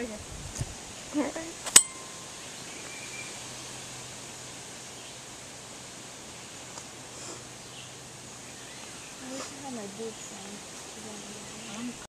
Okay. Alright. I wish I had my boots on.